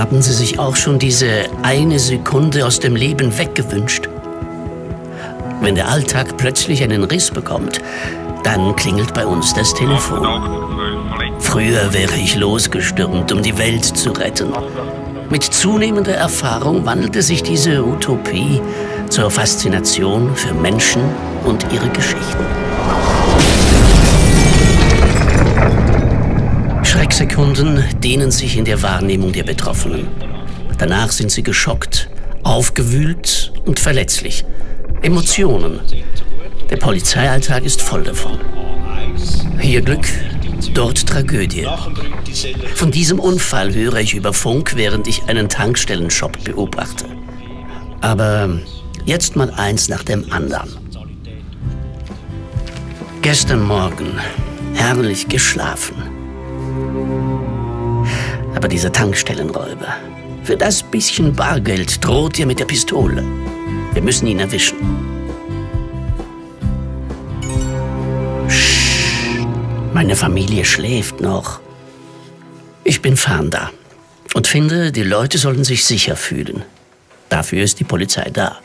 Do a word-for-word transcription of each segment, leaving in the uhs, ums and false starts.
Haben Sie sich auch schon diese eine Sekunde aus dem Leben weggewünscht? Wenn der Alltag plötzlich einen Riss bekommt, dann klingelt bei uns das Telefon. Früher wäre ich losgestürmt, um die Welt zu retten. Mit zunehmender Erfahrung wandelte sich diese Utopie zur Faszination für Menschen und ihre Geschichten. Schrecksekunden dehnen sich in der Wahrnehmung der Betroffenen. Danach sind sie geschockt, aufgewühlt und verletzlich. Emotionen. Der Polizeialltag ist voll davon. Hier Glück, dort Tragödie. Von diesem Unfall höre ich über Funk, während ich einen Tankstellenshop beobachte. Aber jetzt mal eins nach dem anderen. Gestern Morgen herrlich geschlafen. Aber dieser Tankstellenräuber, für das bisschen Bargeld droht er mit der Pistole. Wir müssen ihn erwischen. Psst, meine Familie schläft noch. Ich bin Fahnder und finde, die Leute sollen sich sicher fühlen. Dafür ist die Polizei da.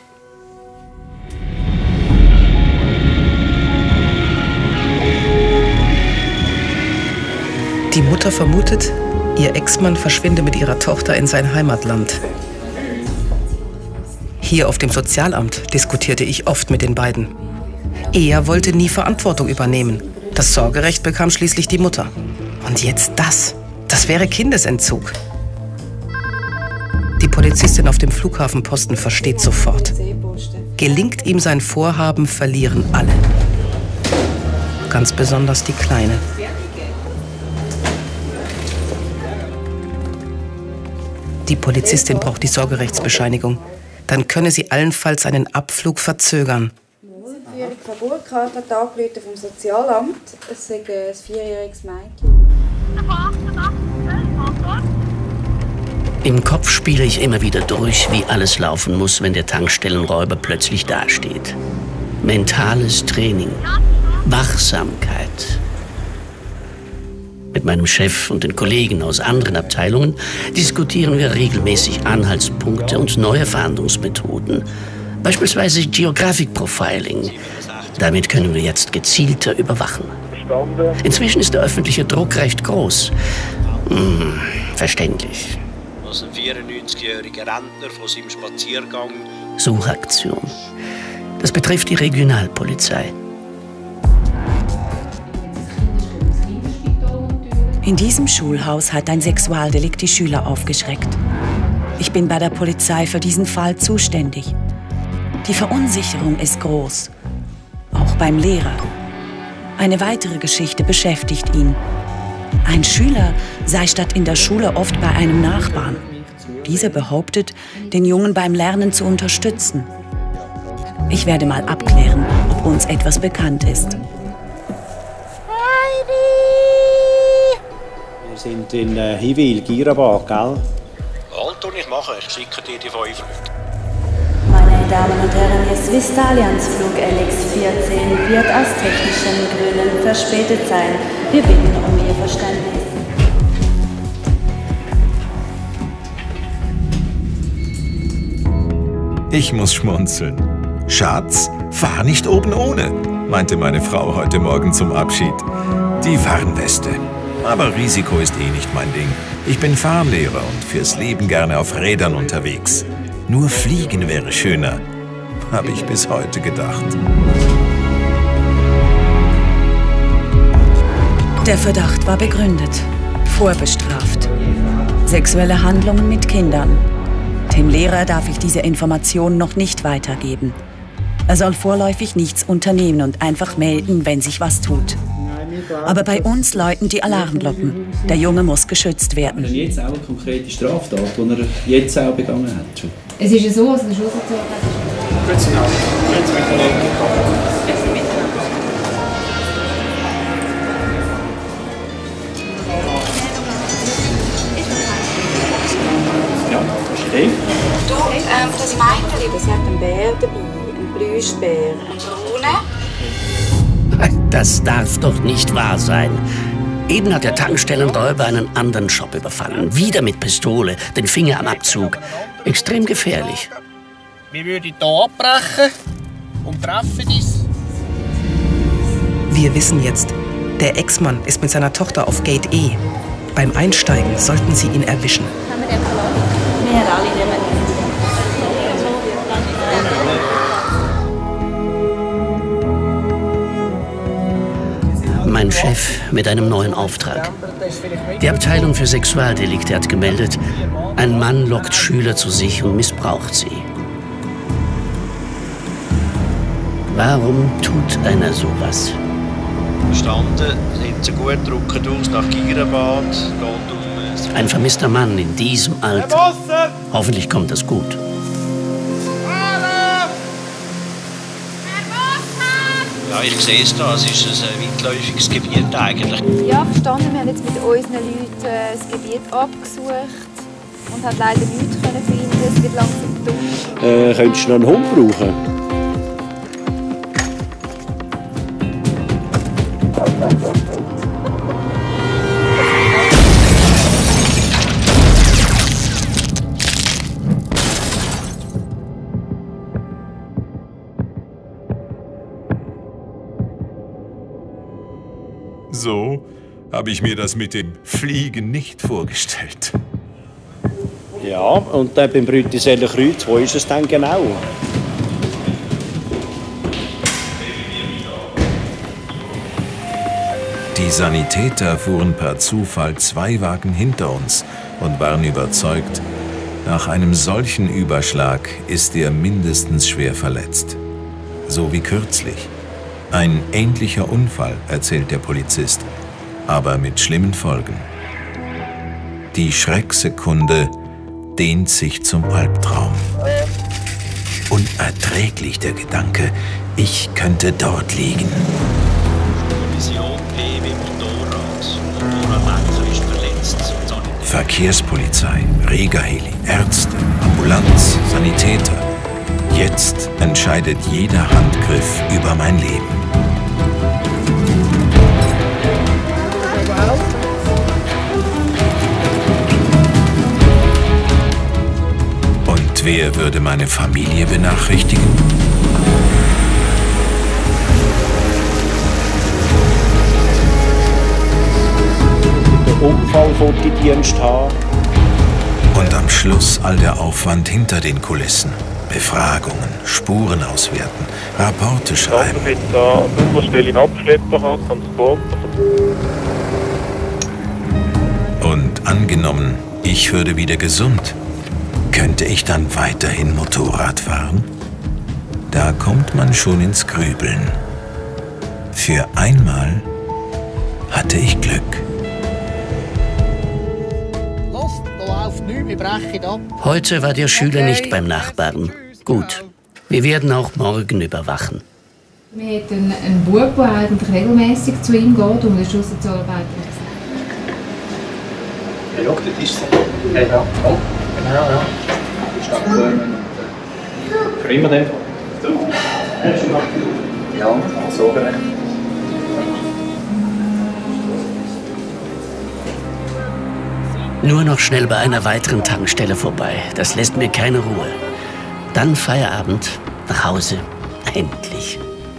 Die Mutter vermutet, ihr Ex-Mann verschwinde mit ihrer Tochter in sein Heimatland. Hier auf dem Sozialamt diskutierte ich oft mit den beiden. Er wollte nie Verantwortung übernehmen. Das Sorgerecht bekam schließlich die Mutter. Und jetzt das. Das wäre Kindesentzug. Die Polizistin auf dem Flughafenposten versteht sofort. Gelingt ihm sein Vorhaben, verlieren alle. Ganz besonders die Kleine. Die Polizistin braucht die Sorgerechtsbescheinigung. Dann könne sie allenfalls einen Abflug verzögern. Führung von Burgkarte hat angerufen vom Sozialamt. Es sei ein vierjähriges Mädchen. Im Kopf spiele ich immer wieder durch, wie alles laufen muss, wenn der Tankstellenräuber plötzlich dasteht. Mentales Training, Wachsamkeit. Mit meinem Chef und den Kollegen aus anderen Abteilungen diskutieren wir regelmäßig Anhaltspunkte und neue Fahndungsmethoden. Beispielsweise Geographic Profiling. Damit können wir jetzt gezielter überwachen. Inzwischen ist der öffentliche Druck recht groß. Hm, verständlich. Was ein vierundneunzigjähriger Rentner von seinem Spaziergang. Suchaktion. Das betrifft die Regionalpolizei. In diesem Schulhaus hat ein Sexualdelikt die Schüler aufgeschreckt. Ich bin bei der Polizei für diesen Fall zuständig. Die Verunsicherung ist groß, auch beim Lehrer. Eine weitere Geschichte beschäftigt ihn. Ein Schüler sei statt in der Schule oft bei einem Nachbarn. Dieser behauptet, den Jungen beim Lernen zu unterstützen. Ich werde mal abklären, ob uns etwas bekannt ist. Wir sind in äh, Hiwil, Girabad, gell? Anton, ich mache, ich schicke dir die fünf Leute. Meine Damen und Herren, Ihr Swiss-Allianz-Flug L X vierzehn wird aus technischen Gründen verspätet sein. Wir bitten um Ihr Verständnis. Ich muss schmunzeln. Schatz, fahr nicht oben ohne, meinte meine Frau heute Morgen zum Abschied. Die Warnweste. Aber Risiko ist eh nicht mein Ding. Ich bin Fahrlehrer und fürs Leben gerne auf Rädern unterwegs. Nur fliegen wäre schöner, habe ich bis heute gedacht. Der Verdacht war begründet, vorbestraft. Sexuelle Handlungen mit Kindern. Dem Lehrer darf ich diese Information noch nicht weitergeben. Er soll vorläufig nichts unternehmen und einfach melden, wenn sich was tut. Aber bei uns läuten die Alarmglocken. Der Junge muss geschützt werden. Jetzt auch eine konkrete Straftat, die er jetzt auch begangen hat. Schon. Es ist ja so, dass der Schulsozialrat ist. Grüezi Nacht. Grüezi miteinander. Ja, verstehe. Du, ähm, das Mädchen, das hat einen Bär dabei, einen Plüschbär, einen braunen. Das darf doch nicht wahr sein. Eben hat der Tankstellenräuber einen anderen Shop überfallen. Wieder mit Pistole, den Finger am Abzug. Extrem gefährlich. Wir würden hier abbrechen und treffen uns. Wir wissen jetzt, der Ex-Mann ist mit seiner Tochter auf Gate E. Beim Einsteigen sollten sie ihn erwischen. Haben wir den verloren? Wir alle nehmen ihn. Mein Chef mit einem neuen Auftrag. Die Abteilung für Sexualdelikte hat gemeldet, ein Mann lockt Schüler zu sich und missbraucht sie. Warum tut einer sowas? Verstanden, sind sie gut, drücken aus nach Gigerenbad, geht um... Ein vermisster Mann in diesem Alter. Hoffentlich kommt es gut. Ja, ich sehe es da, es ist ein weitläufiges Gebiet eigentlich. Ja, verstanden. Wir haben jetzt mit unseren Leuten äh, das Gebiet abgesucht und haben leider nichts können finden. Es wird langsam dunkel. Äh, könntest du noch einen Hund brauchen? So habe ich mir das mit dem Fliegen nicht vorgestellt. Ja, und dann beim Brütiseller Kreuz, wo ist es denn genau? Die Sanitäter fuhren per Zufall zwei Wagen hinter uns und waren überzeugt, nach einem solchen Überschlag ist er mindestens schwer verletzt. So wie kürzlich. Ein ähnlicher Unfall, erzählt der Polizist, aber mit schlimmen Folgen. Die Schrecksekunde dehnt sich zum Albtraum. Unerträglich der Gedanke, ich könnte dort liegen. Vision P wie Motorrad. Motorradlenker ist verletzt. Verkehrspolizei, Rega-Heli, Ärzte, Ambulanz, Sanitäter. Jetzt entscheidet jeder Handgriff über mein Leben. Und wer würde meine Familie benachrichtigen? Den Unfallfotodienst haben. Und am Schluss all der Aufwand hinter den Kulissen. Befragungen, Spuren auswerten, Rapporte schreiben. Und angenommen, ich würde wieder gesund, könnte ich dann weiterhin Motorrad fahren? Da kommt man schon ins Grübeln. Für einmal hatte ich Glück. Heute war der Schüler nicht beim Nachbarn. Gut, wir werden auch morgen überwachen. Wir hatten einen Bub, der eigentlich regelmäßig zu ihm geht, und der Schulsozialarbeiter. Ja, das ist so. Ja, ja. Oh. Genau, ja. Standbäumen. Für immer den? Ja, so gerecht. Nur noch schnell bei einer weiteren Tankstelle vorbei. Das lässt mir keine Ruhe. Dann Feierabend, nach Hause, endlich.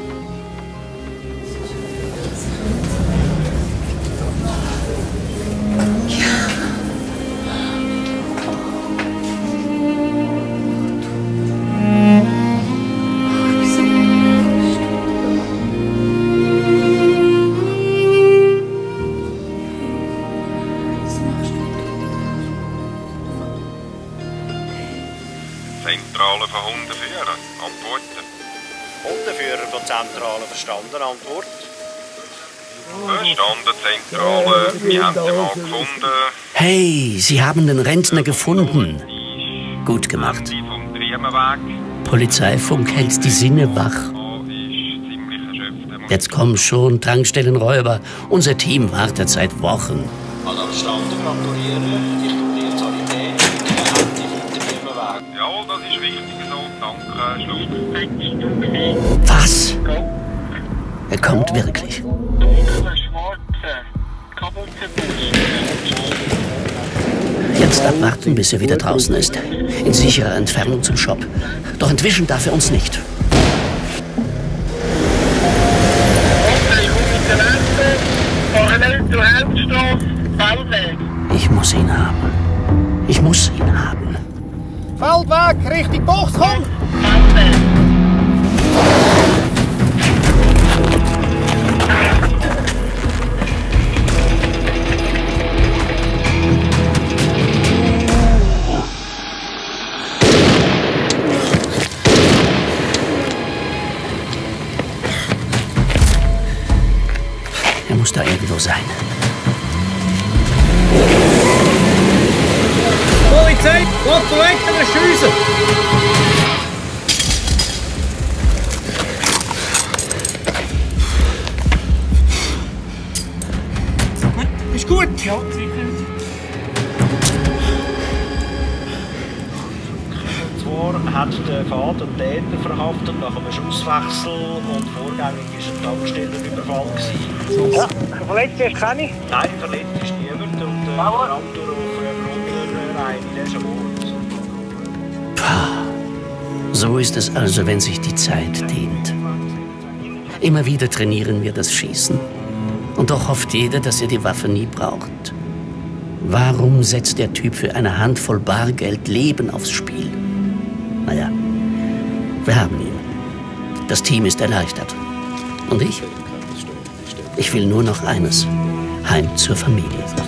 Zentrale von Hundeführern. Antworten. Hundeführer von Zentrale verstanden, Antwort. Verstanden, Zentrale. Wir haben den Mann gefunden. Hey, Sie haben den Rentner gefunden. Gut gemacht. Vom Triemenweg. Polizeifunk hält die Sinne wach. Jetzt kommen schon Tankstellenräuber. Unser Team wartet seit Wochen. Also verstanden, gratuliere. Ich tue dir Sanität. Jawohl, das ist richtig so. Danke, Schluss. Was? Er kommt wirklich. Schwarze, Kabel Jetzt abwarten, bis er wieder draußen ist. In sicherer Entfernung zum Shop. Doch entwischen darf er uns nicht. Ich muss ihn haben. Ich muss ihn haben. Feldweg, Richtung Box, komm! Er muss da irgendwo sein. Polizei, lass du weg, der Schüsse! Ist gut? Ja, sicher. Zwar hat der Vater den Täter verhaftet nach einem Schusswechsel und vorgängig war ein Tankstellenüberfall. Ja, verletzt hast du keine? Nein, verletzt ist niemand und der Autor auf Brunner rein in diesem Ort. Pah. So ist es also, wenn sich die Zeit dehnt. Immer wieder trainieren wir das Schießen. Und doch hofft jeder, dass er die Waffe nie braucht. Warum setzt der Typ für eine Handvoll Bargeld Leben aufs Spiel? Naja, wir haben ihn. Das Team ist erleichtert. Und ich? Ich will nur noch eines. Heim zur Familie.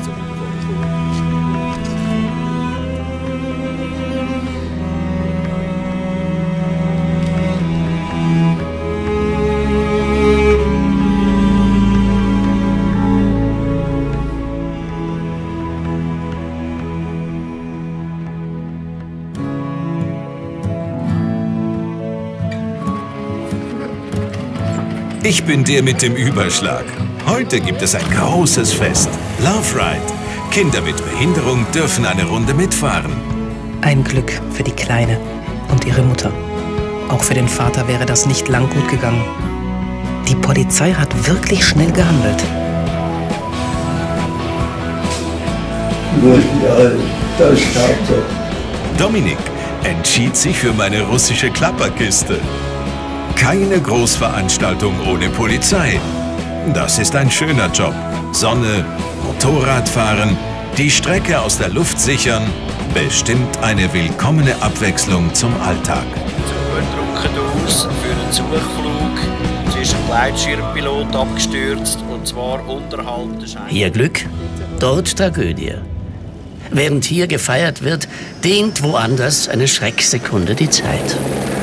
Ich bin der mit dem Überschlag. Heute gibt es ein großes Fest. Love Ride. Kinder mit Behinderung dürfen eine Runde mitfahren. Ein Glück für die Kleine und ihre Mutter. Auch für den Vater wäre das nicht lang gut gegangen. Die Polizei hat wirklich schnell gehandelt. Dominik entschied sich für meine russische Klapperkiste. Keine Großveranstaltung ohne Polizei. Das ist ein schöner Job. Sonne, Motorradfahren, die Strecke aus der Luft sichern. Bestimmt eine willkommene Abwechslung zum Alltag. Zug drücken aus für einen Suchflug. Es ist ein Gleitschirmpilot abgestürzt und zwar unterhalb der Scheibe. Hier Glück, dort Tragödie. Während hier gefeiert wird, dehnt woanders eine Schrecksekunde die Zeit.